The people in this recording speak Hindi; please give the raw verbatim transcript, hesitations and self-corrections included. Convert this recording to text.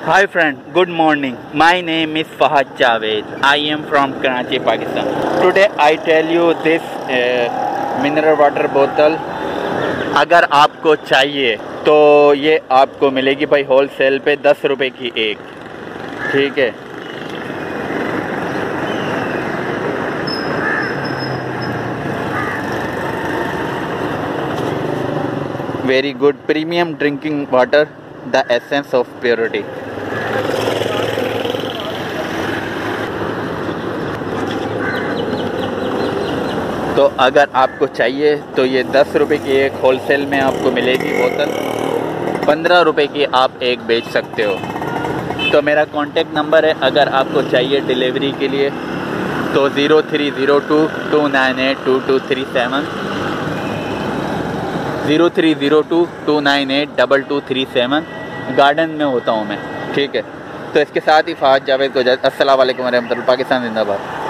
Hi friend, good morning. My name is Fahad Javed. I am from Karachi, Pakistan. Today I tell you this uh, mineral water bottle. अगर आपको चाहिए तो ये आपको मिलेगी भाई होलसेल पे दस रुपए की एक, ठीक है। Very good premium drinking water, the essence of purity. तो अगर आपको चाहिए तो ये दस रुपए की एक होलसेल में आपको मिलेगी बोतल, पंद्रह रुपए की आप एक बेच सकते हो। तो मेरा कॉन्टेक्ट नंबर है, अगर आपको चाहिए डिलीवरी के लिए तो zero three zero two two nine eight two two three seven, zero three zero two two nine eight double two three seven. Garden में होता हूँ मैं, ठीक है। तो इसके साथ ही फहद जावेद को अस्सलाम वालेकुम रहमतुल्लाह। पाकिस्तान जिंदाबाद।